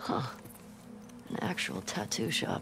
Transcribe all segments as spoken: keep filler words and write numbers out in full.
Huh. An actual tattoo shop.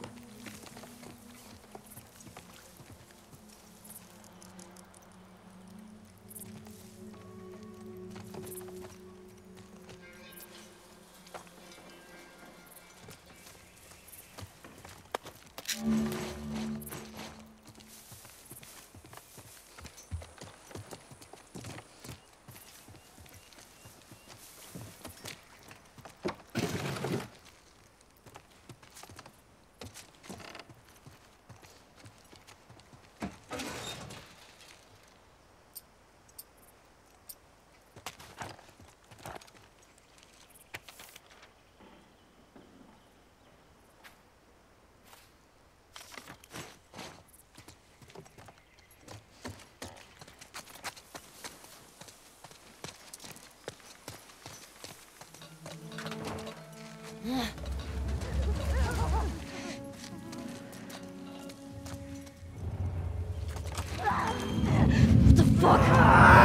What the fuck?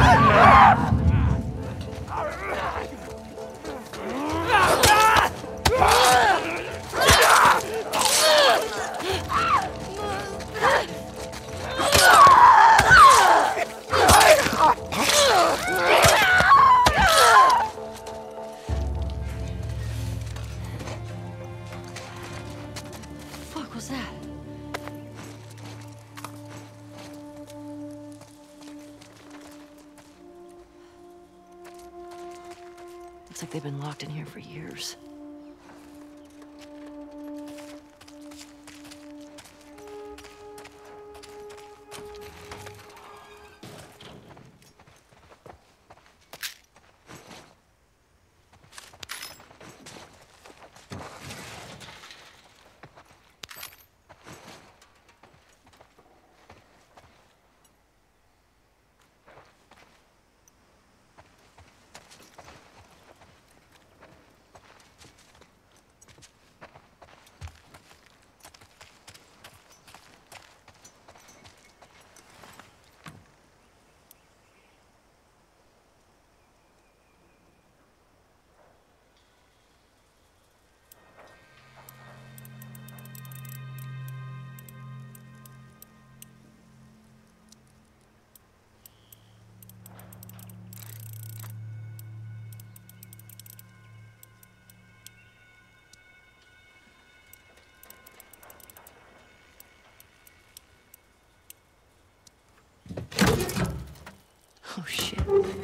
What was that? Looks like they've been locked in here for years. Oh shit.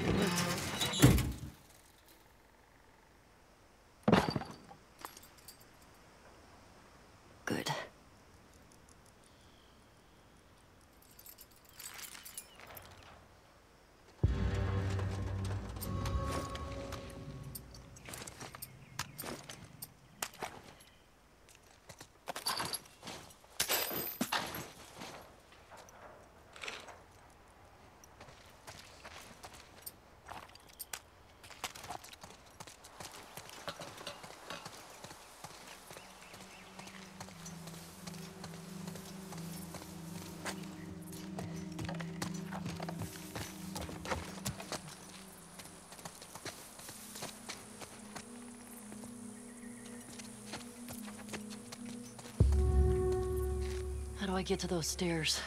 Good. How do I get to those stairs?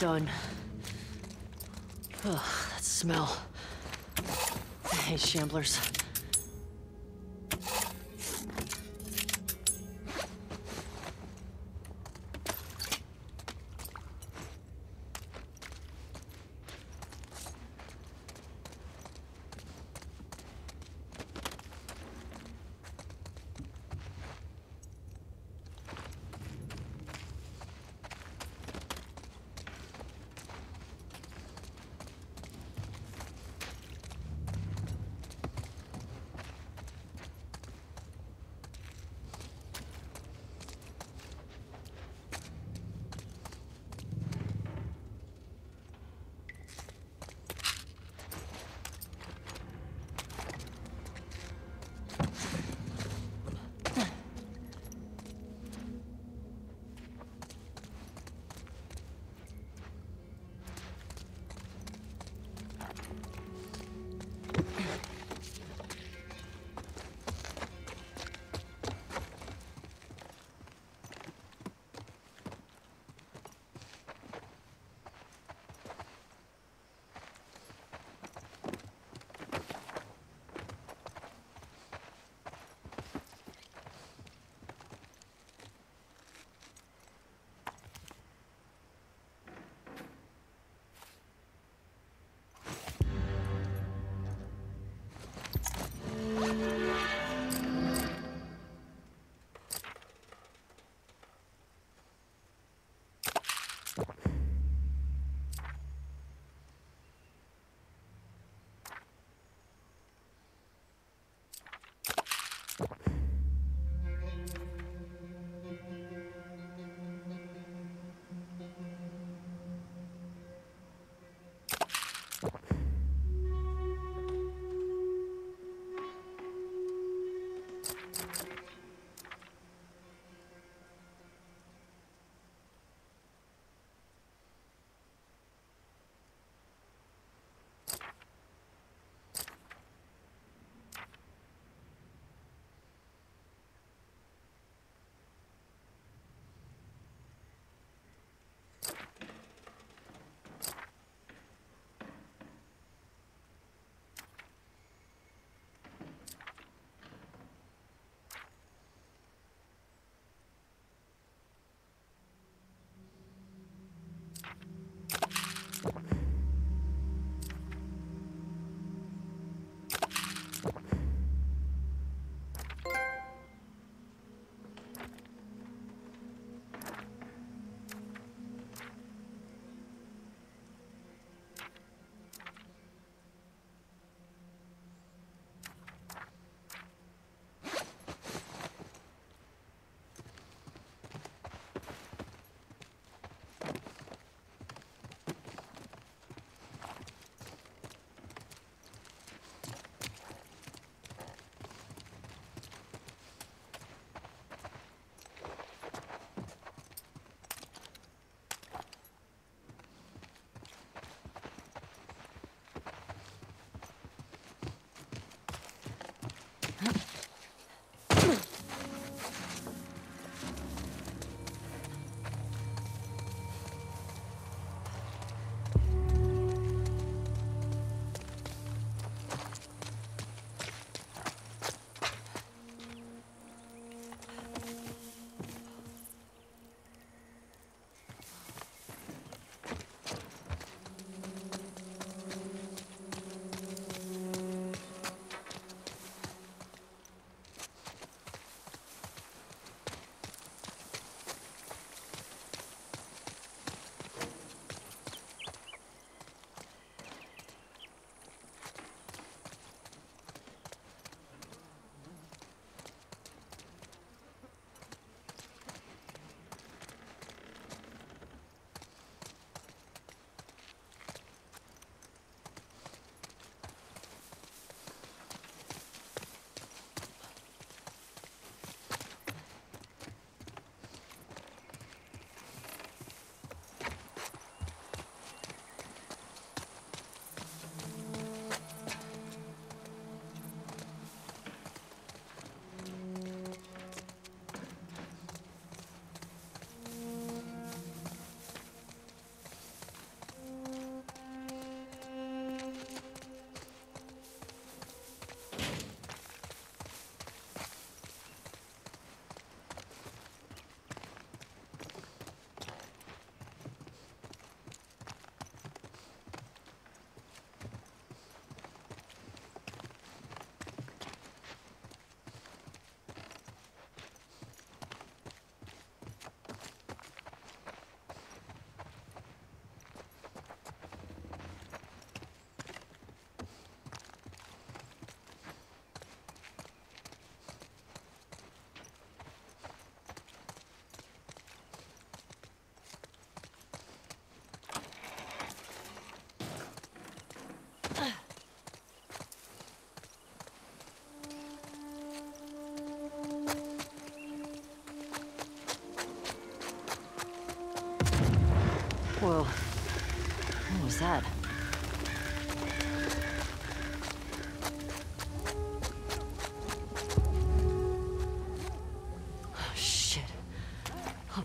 done. Ugh, that smell. I hate shamblers.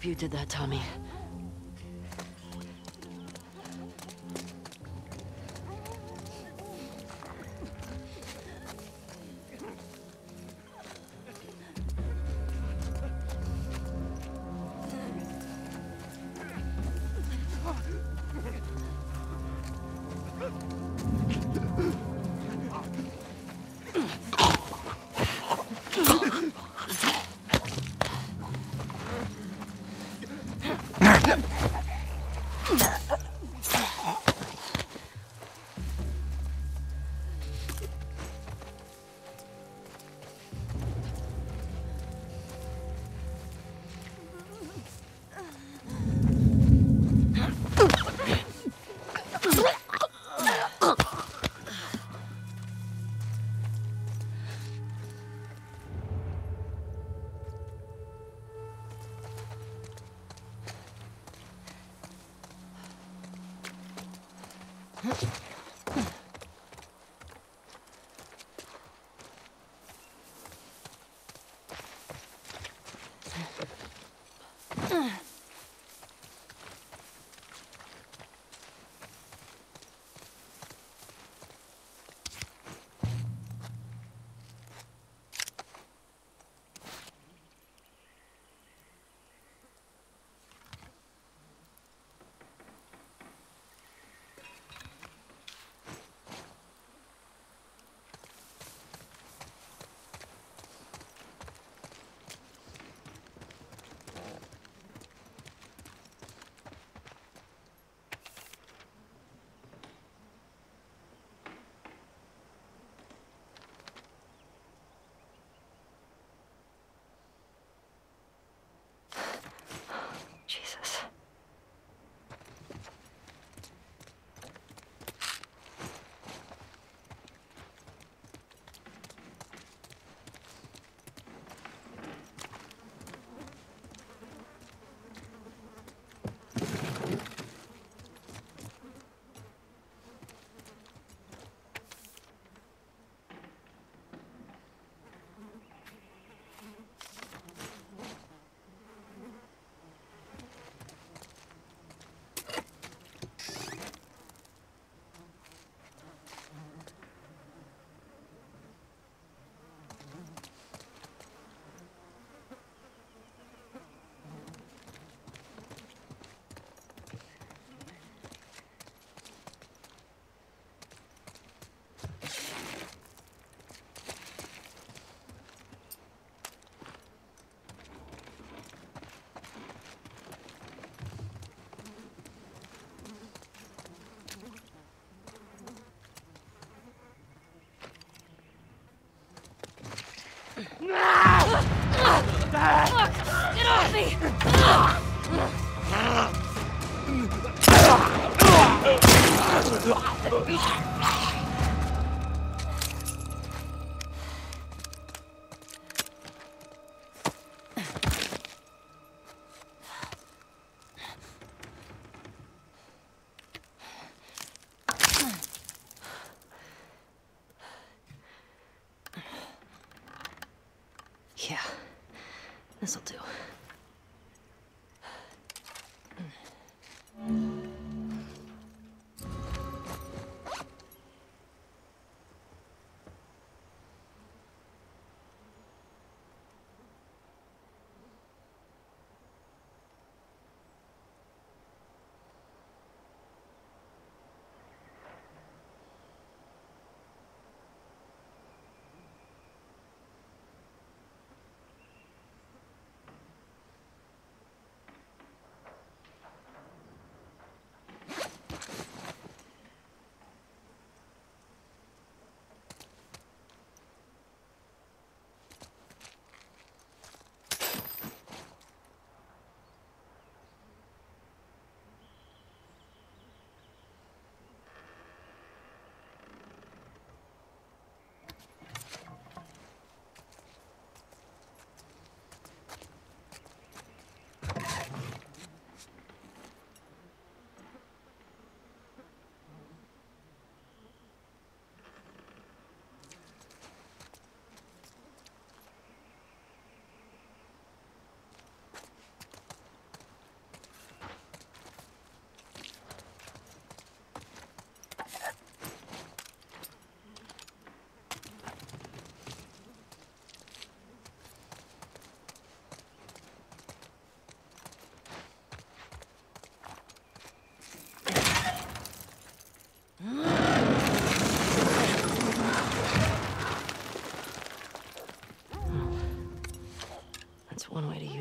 hope you did that, Tommy. Jesus. Get off me! Yeah, this'll do.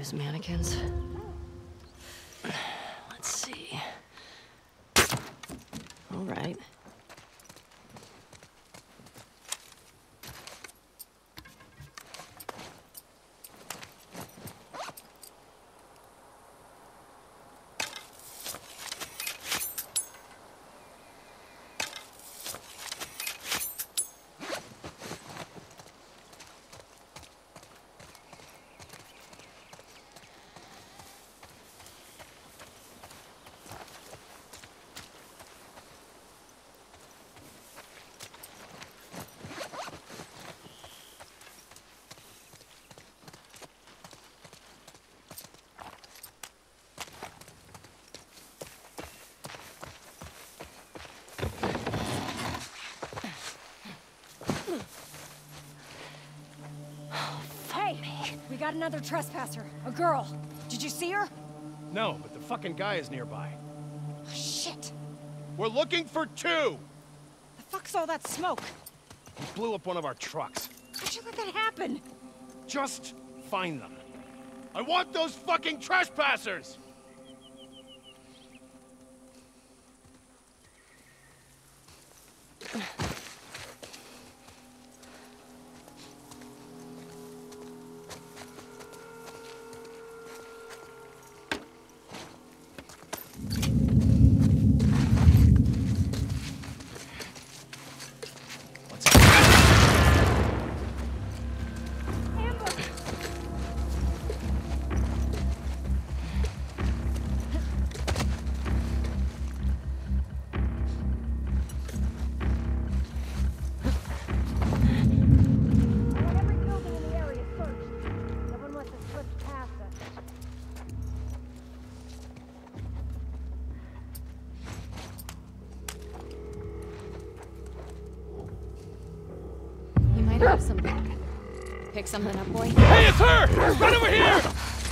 use mannequins. Let's see. All right. We got another trespasser. A girl. Did you see her? No, but the fucking guy is nearby. Oh, shit. We're looking for two! The fuck's all that smoke? He blew up one of our trucks. How'd you let that happen? Just find them. I want those fucking trespassers! Have something. Pick something up, boy. Hey, it's her! Right over here!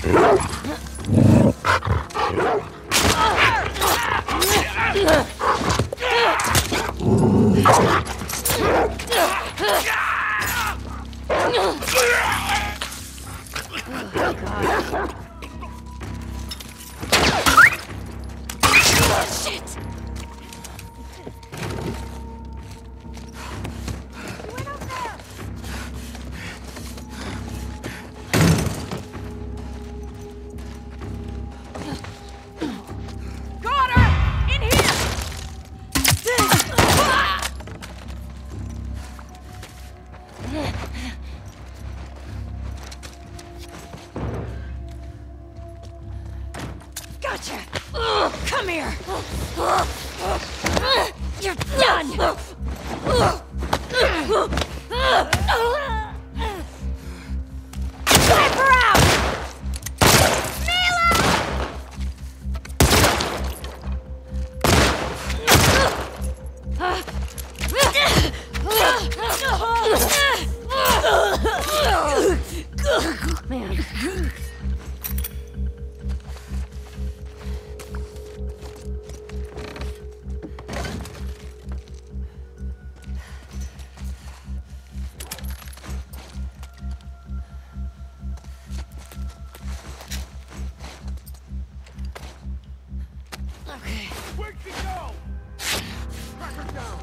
Shit! Gotcha! Come here! You're done! Snipe her out! Man. Okay. Where'd she go? Track her down!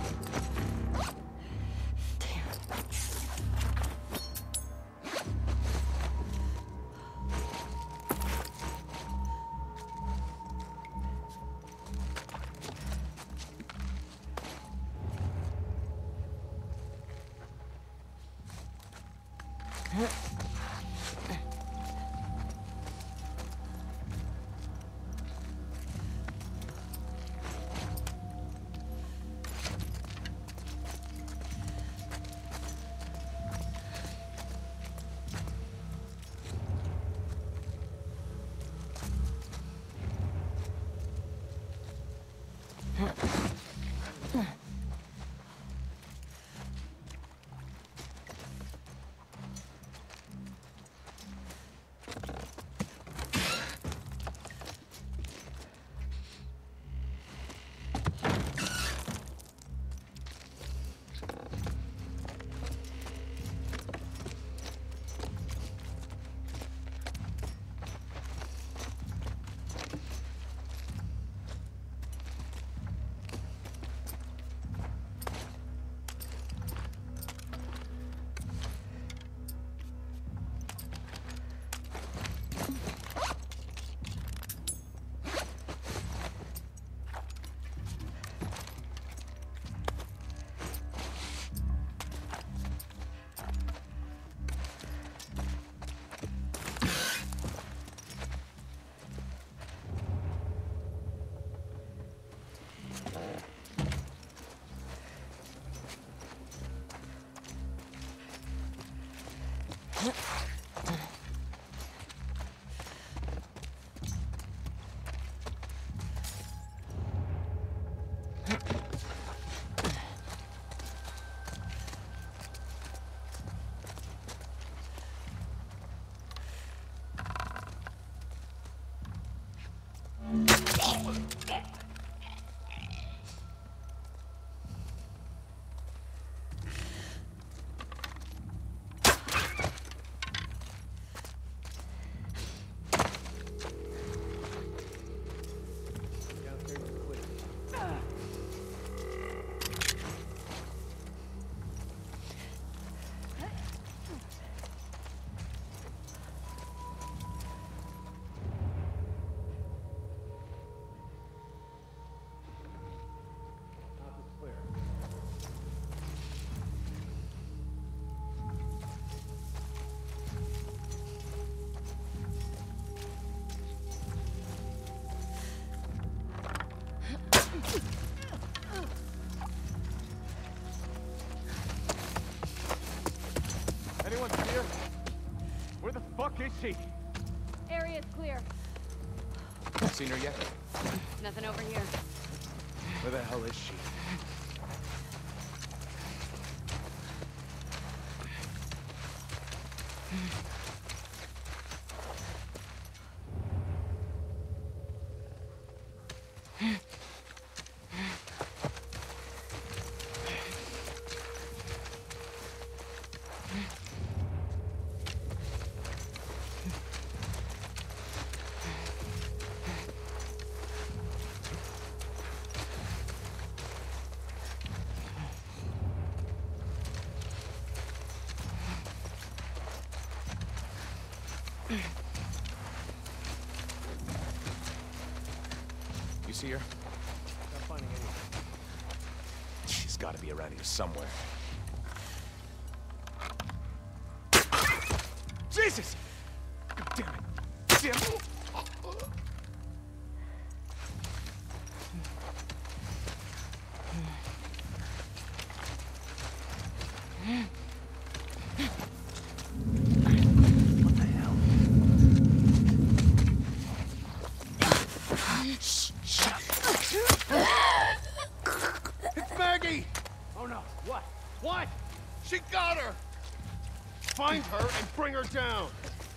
Anyone here? Where the fuck is she? Area's clear. Seen her yet? Nothing over here. Where the hell is she? You see her? Not finding anything. She's gotta be around here somewhere. Jesus! God damn it! Damn it! What the hell? It's Maggie! Oh no, what? What? She got her! Find her and bring her down!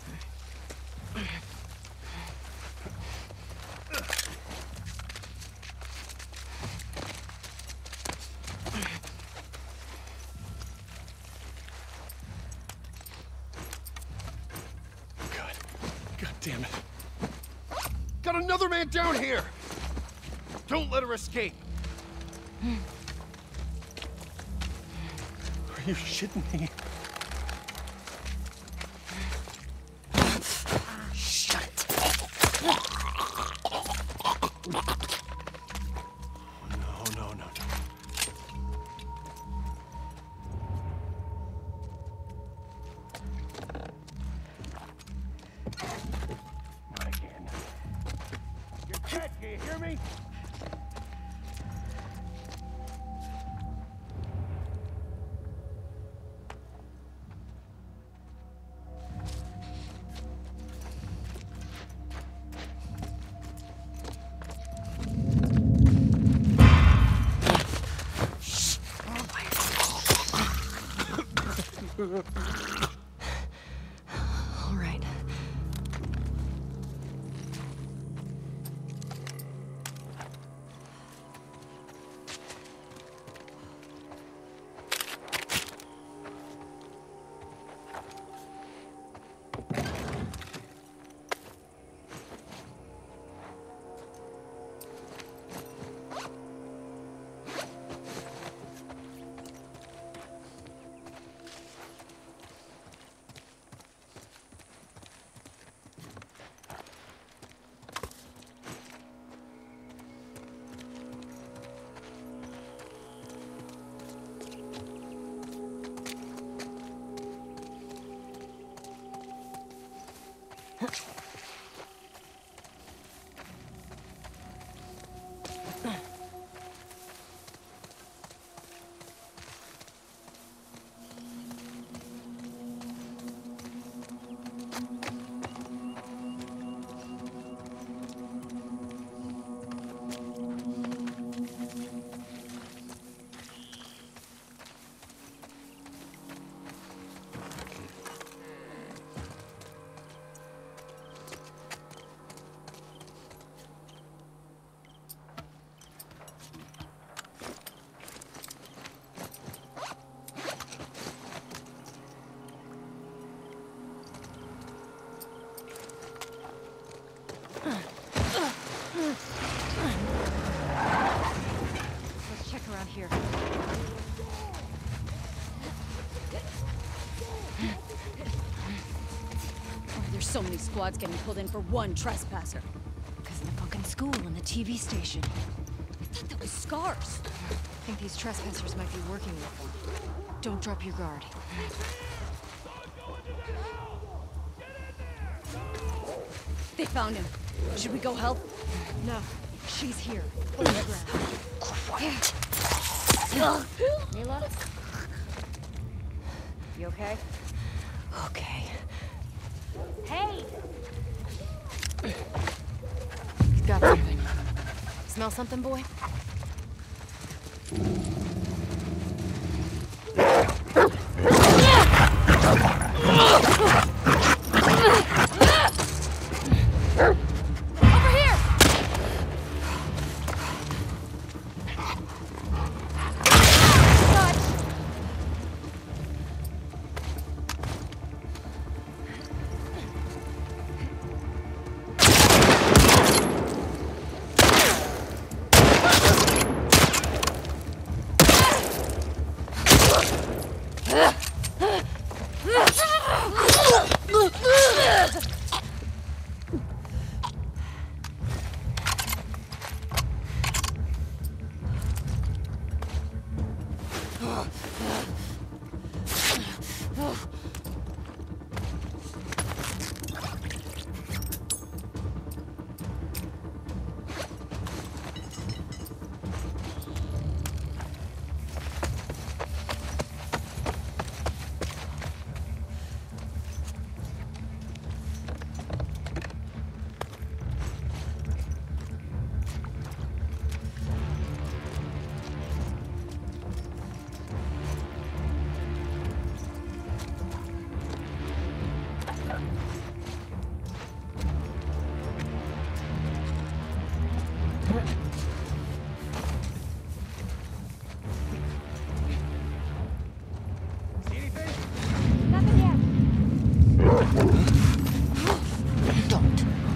God. God damn it. Got another man down here! Don't let her escape! Are you shitting me? Shut it. No, no, no, no. Not again. You're dead, do you hear me? All right. so many squads getting pulled in for one trespasser? Because of the fucking school and the T V station. I thought that was Scars. I think these trespassers might be working with them. Don't drop your guard. They found him. Should we go help? No, she's here. On the ground. Quiet. Mila? You okay? Okay. Hey! Got something. Smell something, boy? Over here! Dodge! See anything? Nothing yet. Don't.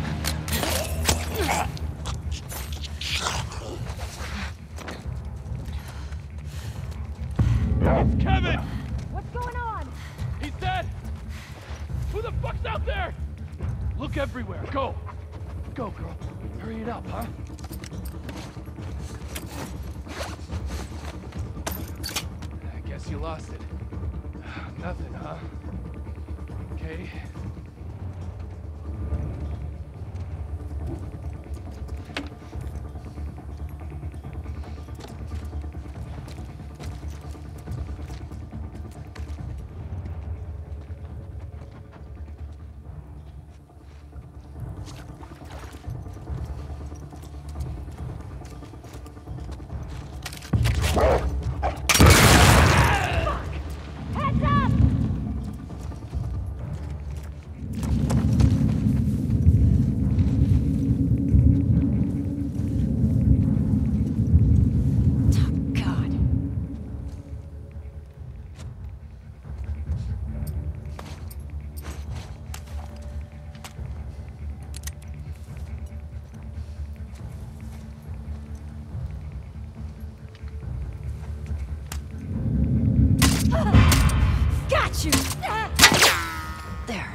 It's Kevin! What's going on? He's dead! Who the fuck's out there? Look everywhere. Go! Go, girl. Hurry it up, huh? I guess you lost it. Nothing, huh? Okay. Heads up! God. Got you! There.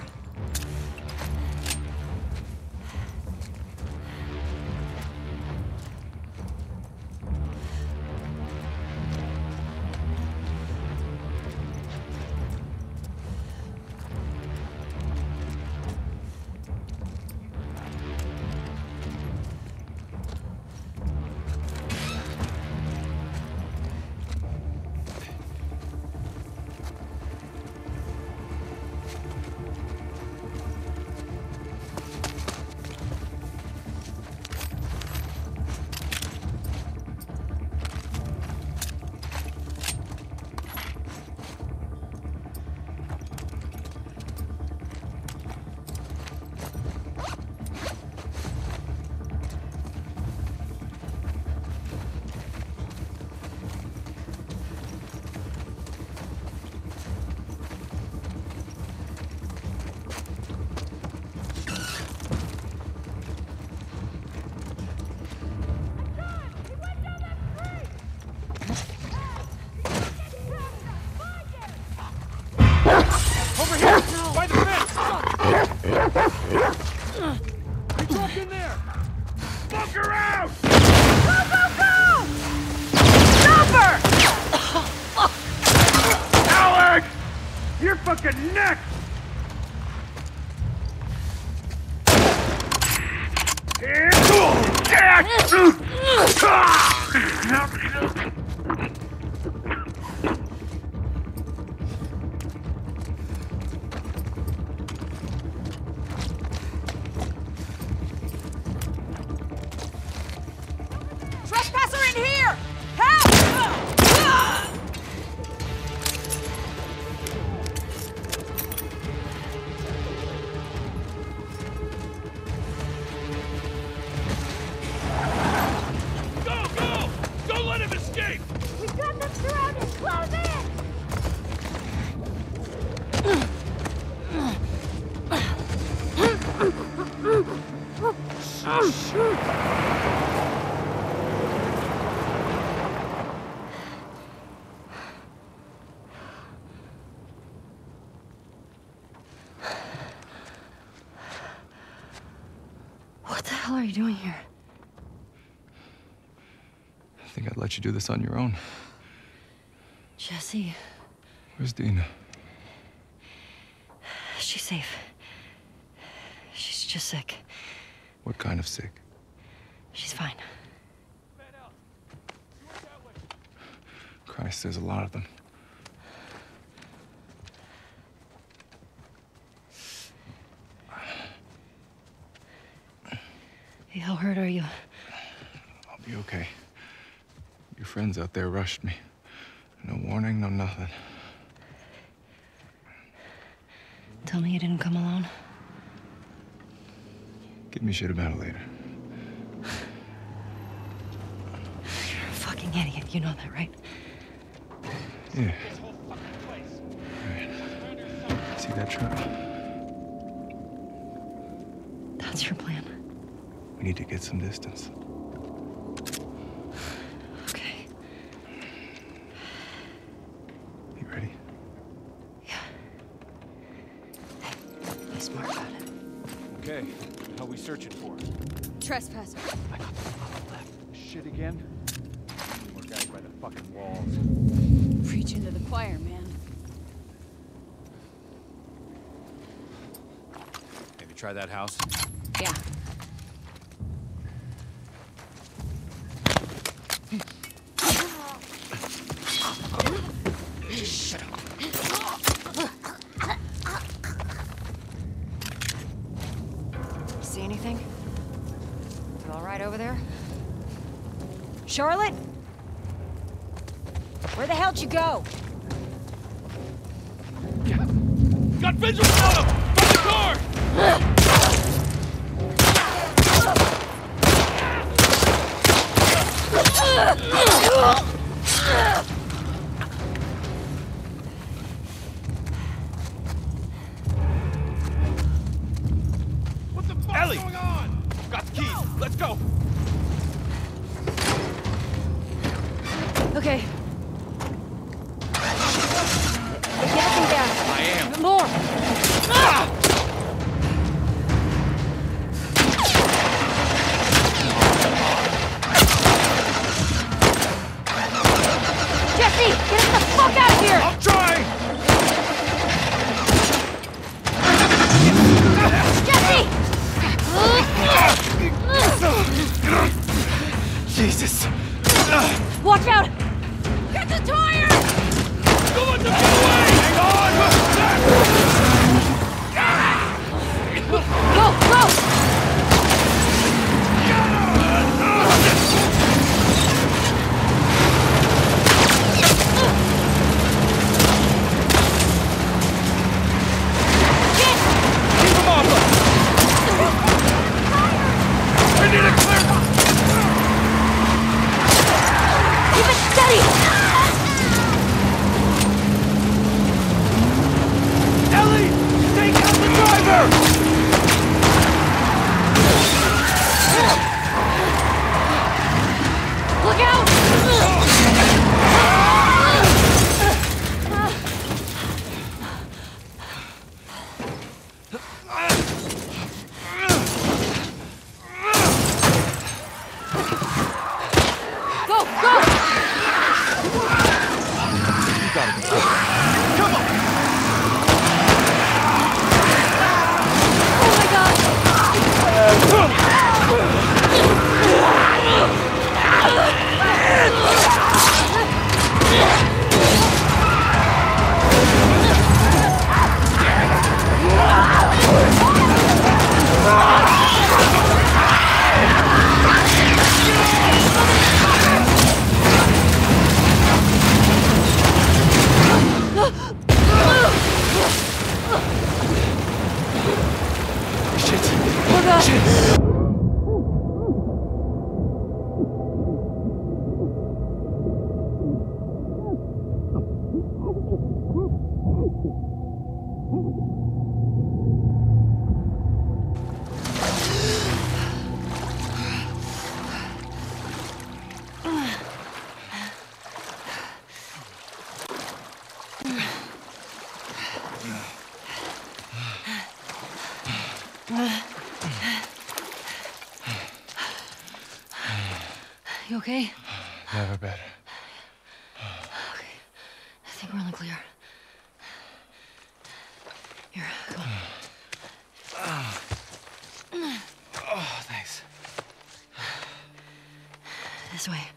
He dropped in there! Fuck her out! Go, go, go! Stop her! Alex! You're fucking next! Trespasser in here! Help! Go, go! Don't let him escape! We've got them surrounded! Close in! What the hell are you doing here? I think I'd let you do this on your own. Jesse, Where's Dina? she's safe. She's just sick. What kind of sick? She's fine. Christ, there's a lot of them. Hey, how hurt are you? I'll be okay. Your friends out there rushed me. No warning, no nothing. Tell me you didn't come alone. Give me shit about it later. You're a fucking idiot. You know that, right? Yeah. Right. See that truck? That's your plan. We need to get some distance. Okay. You ready? Yeah. Hey, be smart about it. Okay, what are we searching for? Trespasser. I got the one on the left. Shit again? More guys by the fucking walls. Preaching to the choir, man. Maybe try that house? Yeah. See anything? You all right over there? Charlotte? Where the hell'd you go? Got visual on him! From the car! What the fuck's Ellie! going on? Got the keys. Let's go. Okay. Get everything down. I am. Even more. Jesse, get us the fuck out of here! I'm trying! Jesse! Jesus! Watch out! Get the tire! Don't let them get away! Hang on! Go, go! Keep them off us! I need a clear... Keep it steady! Ellie! Take out the driver! Look out! Shit. Oh god! Shit. You okay? Never better. Okay. I think we're on the clear. Here, come on. Oh, thanks. This way.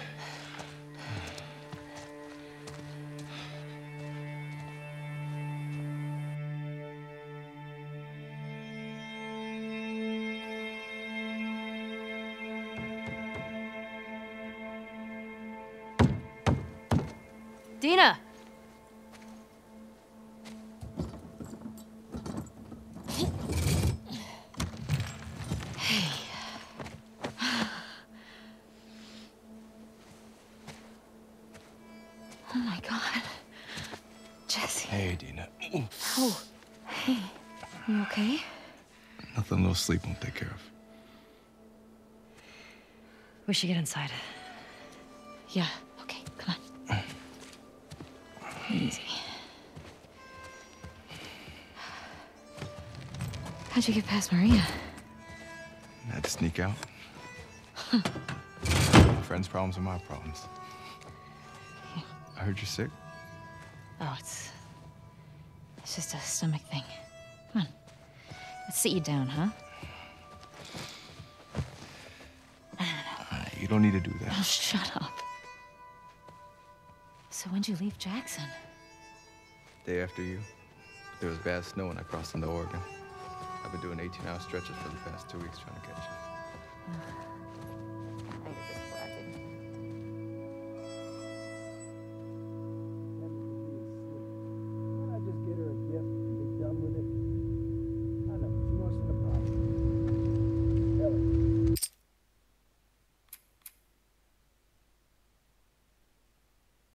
Dina! Hey. Oh my God. Jesse. Hey, Dina. Ooh. Oh. Hey. You okay? Nothing a little sleep won't take care of. We should get inside. Yeah. Okay, come on. Easy. How'd you get past Maria? I had to sneak out. Friends' problems are my problems. I heard you're sick. Oh, it's... It's just a stomach thing. Come on. Let's sit you down, huh? Uh, you don't need to do that. Oh, shut up. So when'd you leave Jackson? Day after you, there was bad snow when I crossed into Oregon. I've been doing eighteen hour stretches for the past two weeks trying to catch you.